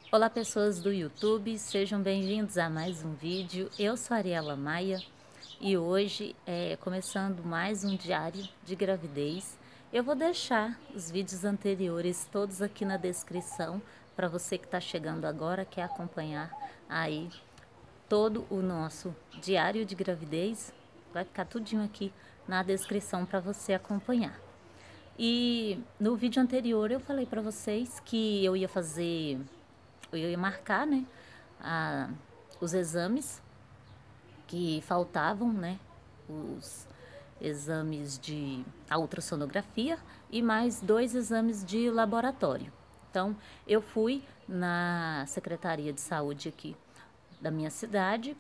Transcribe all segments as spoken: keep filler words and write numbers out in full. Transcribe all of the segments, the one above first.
Olá, pessoas do YouTube, sejam bem-vindos a mais um vídeo. Eu sou a Ariela Maia e hoje, é, começando mais um diário de gravidez, eu vou deixar os vídeos anteriores todos aqui na descrição para você que está chegando agora, quer acompanhar aí todo o nosso diário de gravidez, vai ficar tudinho aqui na descrição para você acompanhar. E no vídeo anterior eu falei para vocês que eu ia fazer eu ia marcar, né, a, os exames que faltavam, né, os exames de a ultrassonografia e mais dois exames de laboratório. Então, eu fui na Secretaria de Saúde aqui da minha cidade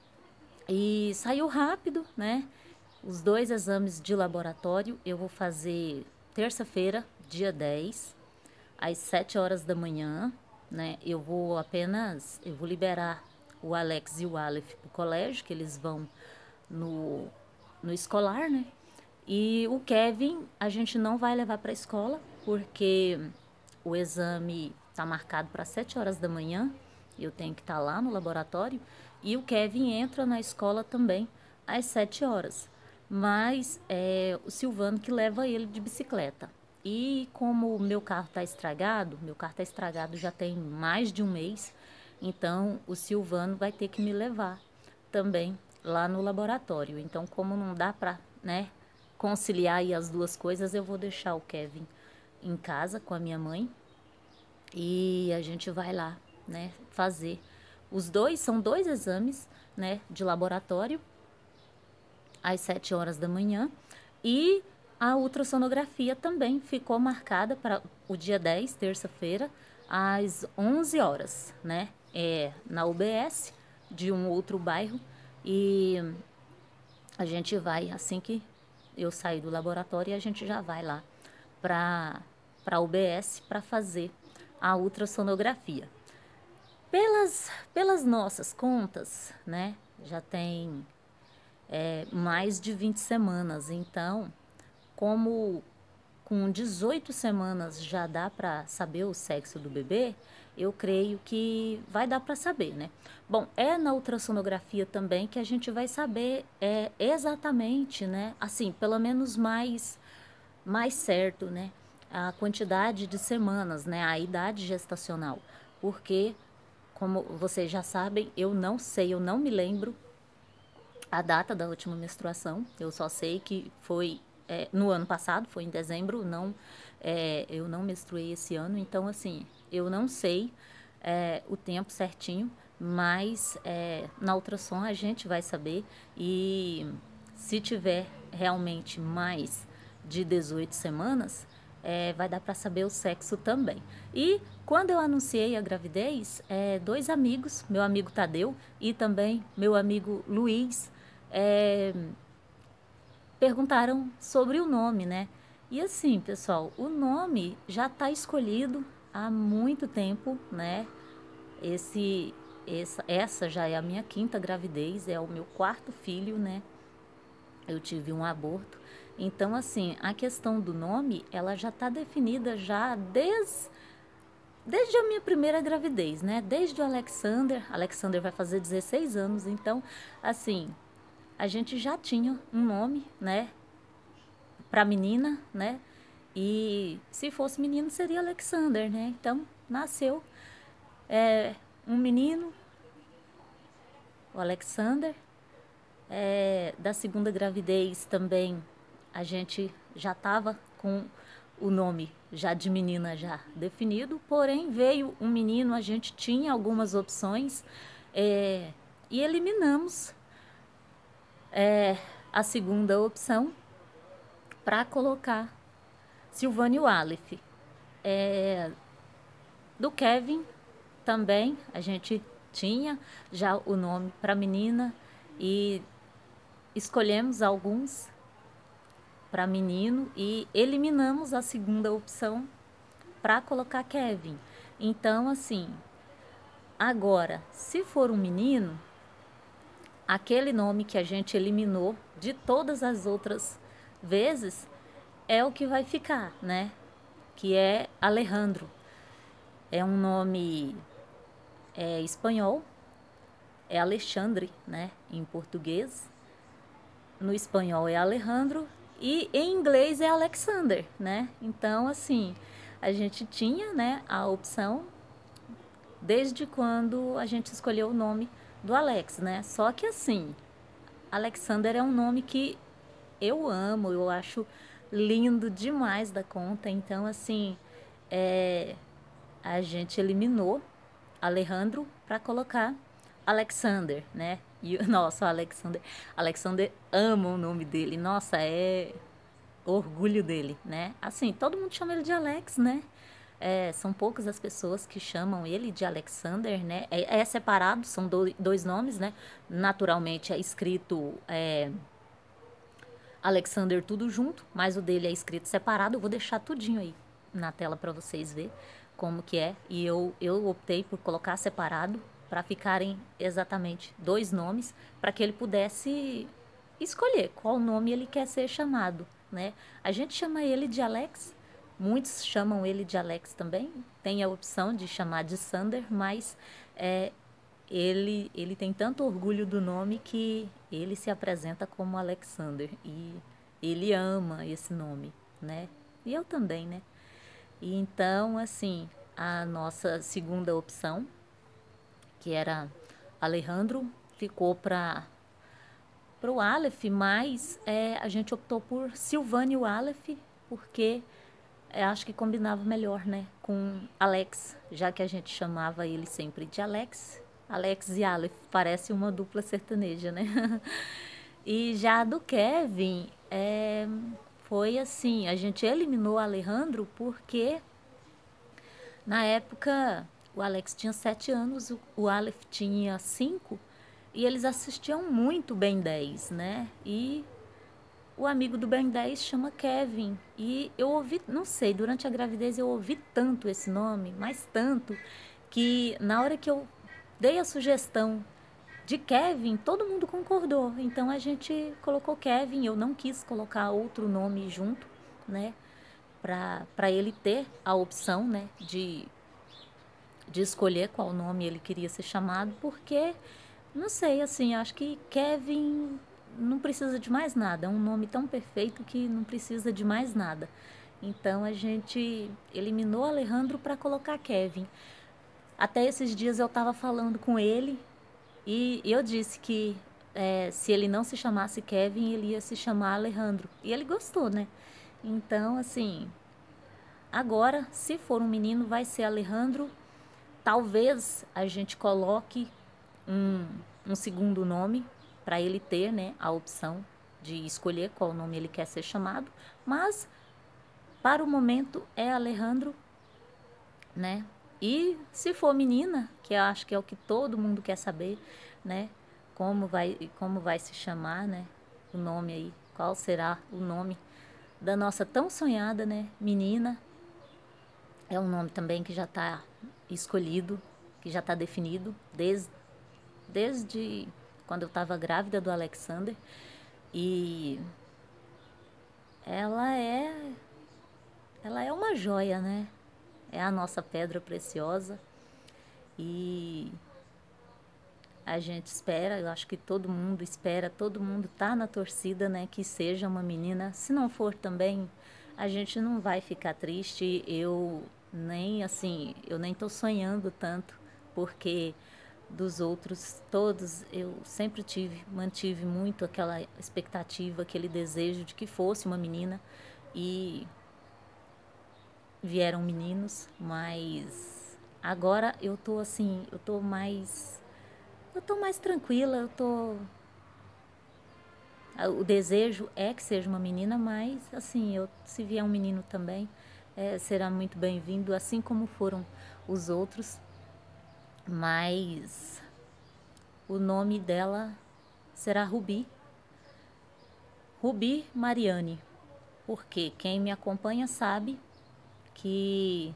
e saiu rápido, né? Os dois exames de laboratório eu vou fazer terça-feira, dia dez, às sete horas da manhã, né? Eu vou apenas, eu vou liberar o Alex e o Aleph para o colégio, que eles vão no, no escolar, né? E o Kevin a gente não vai levar para a escola, porque o exame está marcado para sete horas da manhã, eu tenho que estar tá lá no laboratório, e o Kevin entra na escola também às sete horas. Mas é o Silvano que leva ele de bicicleta. E como o meu carro está estragado, meu carro está estragado já tem mais de um mês, então o Silvano vai ter que me levar também lá no laboratório. Então, como não dá para, né, conciliar aí as duas coisas, eu vou deixar o Kevin em casa com a minha mãe e a gente vai lá, né, fazer. Os dois são dois exames, né, de laboratório às sete horas da manhã e a ultrassonografia também ficou marcada para o dia dez, terça-feira, às onze horas, né? É, na U B S de um outro bairro. E a gente vai, assim que eu sair do laboratório, a gente já vai lá para a U B S para fazer a ultrassonografia. Pelas, pelas nossas contas, né? Já tem é, mais de vinte semanas, então como com dezoito semanas já dá para saber o sexo do bebê, eu creio que vai dar para saber, né? Bom, é na ultrassonografia também que a gente vai saber é, exatamente, né? Assim, pelo menos mais, mais certo, né? A quantidade de semanas, né? A idade gestacional. Porque, como vocês já sabem, eu não sei, eu não me lembro a data da última menstruação. Eu só sei que foi é, no ano passado, foi em dezembro, não, é, eu não menstruei esse ano, então assim, eu não sei é, o tempo certinho, mas é, na ultrassom a gente vai saber e se tiver realmente mais de dezoito semanas, é, vai dar para saber o sexo também. E quando eu anunciei a gravidez, é, dois amigos, meu amigo Tadeu e também meu amigo Luiz, é, perguntaram sobre o nome, né? E assim, pessoal, o nome já está escolhido há muito tempo, né? Esse, essa, essa já é a minha quinta gravidez, é o meu quarto filho, né? Eu tive um aborto. Então, assim, a questão do nome, ela já está definida já desde, desde a minha primeira gravidez, né? Desde o Alexander. Alexander vai fazer dezesseis anos, então, assim, a gente já tinha um nome, né? Para menina, né? E se fosse menino seria Alexander, né? Então nasceu é, um menino, o Alexander. É, da segunda gravidez também a gente já estava com o nome já de menina já definido, porém veio um menino, a gente tinha algumas opções é, e eliminamos é, a segunda opção para colocar Silvânio Aleph. É, do Kevin também a gente tinha já o nome para menina e escolhemos alguns para menino e eliminamos a segunda opção para colocar Kevin. Então, assim, agora, se for um menino, aquele nome que a gente eliminou de todas as outras vezes é o que vai ficar, né? Que é Alejandro. É um nome é espanhol é Alexandre, né, em português. No espanhol é Alejandro e em inglês é Alexander, né? Então, assim, a gente tinha, né, a opção desde quando a gente escolheu o nome do Alex, né? Só que assim, Alexander é um nome que eu amo, eu acho lindo demais da conta. Então, assim, é, a gente eliminou Alejandro para colocar Alexander, né? E nossa, Alexander, Alexander ama o nome dele. Nossa, é orgulho dele, né? Assim, todo mundo chama ele de Alex, né? É, são poucas as pessoas que chamam ele de Alexander, né? É, é separado, são do, dois nomes, né? Naturalmente é escrito é, Alexander tudo junto, mas o dele é escrito separado. Eu vou deixar tudinho aí na tela para vocês verem como que é. E eu, eu optei por colocar separado para ficarem exatamente dois nomes, para que ele pudesse escolher qual nome ele quer ser chamado, né? A gente chama ele de Alex, muitos chamam ele de Alex também. Tem a opção de chamar de Sander, mas é, ele, ele tem tanto orgulho do nome que ele se apresenta como Alexander e ele ama esse nome, né? E eu também, né? E então, assim, a nossa segunda opção, que era Alejandro, ficou para o Aleph, mas é, a gente optou por Silvânio Aleph, porque é, acho que combinava melhor, né, com Alex, já que a gente chamava ele sempre de Alex. Alex e Aleph, parece uma dupla sertaneja, né? E já do Kevin, é, foi assim, a gente eliminou o Alejandro porque na época o Alex tinha sete anos, o, o Aleph tinha cinco e eles assistiam muito Ben dez, né? E o amigo do Ben dez chama Kevin. E eu ouvi, não sei, durante a gravidez eu ouvi tanto esse nome, mas tanto, que na hora que eu dei a sugestão de Kevin, todo mundo concordou. Então a gente colocou Kevin, eu não quis colocar outro nome junto, né? Para ele ter a opção, né, de, de escolher qual nome ele queria ser chamado, porque, não sei, assim, acho que Kevin não precisa de mais nada. É um nome tão perfeito que não precisa de mais nada. Então a gente eliminou Alejandro para colocar Kevin. Até esses dias eu estava falando com ele e eu disse que é, se ele não se chamasse Kevin, ele ia se chamar Alejandro. E ele gostou, né? Então, assim, agora, se for um menino, vai ser Alejandro. Talvez a gente coloque um, um segundo nome para ele ter, né, a opção de escolher qual nome ele quer ser chamado. Mas, para o momento, é Alejandro, né? E se for menina, que eu acho que é o que todo mundo quer saber, né? Como vai, como vai se chamar, né? O nome aí, qual será o nome da nossa tão sonhada, né? Menina. É um nome também que já está escolhido, que já está definido desde, desde quando eu estava grávida do Alexander. E ela é, ela é uma joia, né? É a nossa pedra preciosa e a gente espera, eu acho que todo mundo espera, todo mundo tá na torcida, né, que seja uma menina. Se não for também, a gente não vai ficar triste. Eu nem assim, eu nem tô sonhando tanto, porque dos outros todos eu sempre tive, mantive muito aquela expectativa, aquele desejo de que fosse uma menina e vieram meninos, mas agora eu tô assim, eu tô mais eu tô mais tranquila, eu tô o desejo é que seja uma menina, mas assim, eu se vier um menino também, é, será muito bem-vindo, assim como foram os outros. Mas o nome dela será Rubi, Rubi Mariane, porque quem me acompanha sabe que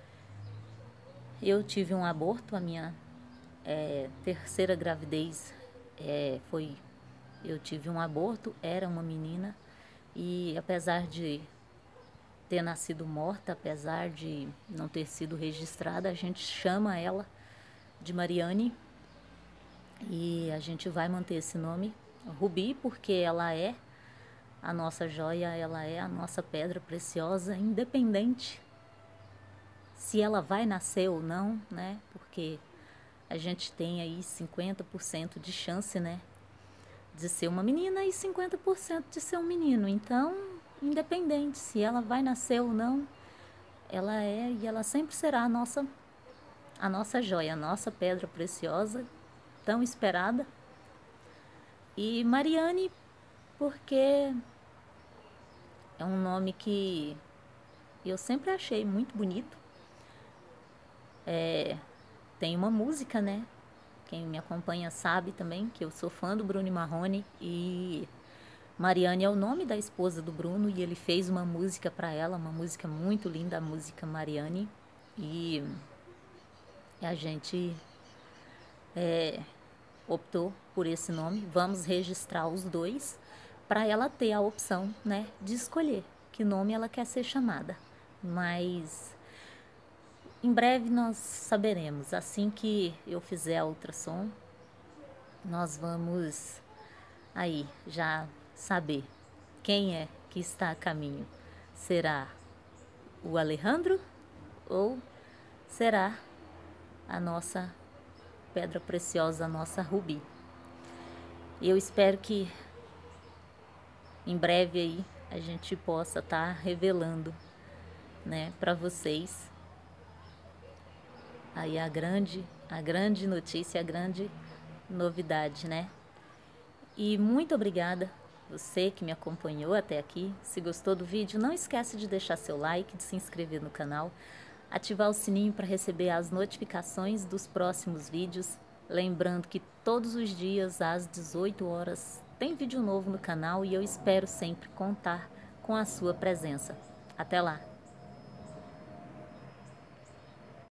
eu tive um aborto, a minha é, terceira gravidez é, foi, eu tive um aborto, era uma menina e apesar de ter nascido morta, apesar de não ter sido registrada, a gente chama ela de Mariane, e a gente vai manter esse nome, Rubi, porque ela é a nossa joia, ela é a nossa pedra preciosa, independente se ela vai nascer ou não, né? Porque a gente tem aí cinquenta por cento de chance, né, de ser uma menina e cinquenta por cento de ser um menino. Então, independente se ela vai nascer ou não, ela é e ela sempre será a nossa, a nossa joia, a nossa pedra preciosa, tão esperada. E Mariane, porque é um nome que eu sempre achei muito bonito. É, tem uma música, né? Quem me acompanha sabe também que eu sou fã do Bruno Marrone, e Mariane é o nome da esposa do Bruno, e ele fez uma música para ela, uma música muito linda, a música Mariane, e a gente é, optou por esse nome. Vamos registrar os dois para ela ter a opção, né, de escolher que nome ela quer ser chamada. Mas em breve nós saberemos. Assim que eu fizer a ultrassom, nós vamos aí já saber quem é que está a caminho. Será o Alejandro ou será a nossa pedra preciosa, a nossa Rubi? Eu espero que em breve aí a gente possa estar revelando, né, para vocês aí a grande, a grande notícia, a grande novidade, né? E muito obrigada você que me acompanhou até aqui. Se gostou do vídeo, não esquece de deixar seu like, de se inscrever no canal, ativar o sininho para receber as notificações dos próximos vídeos. Lembrando que todos os dias às dezoito horas tem vídeo novo no canal, e eu espero sempre contar com a sua presença. Até lá!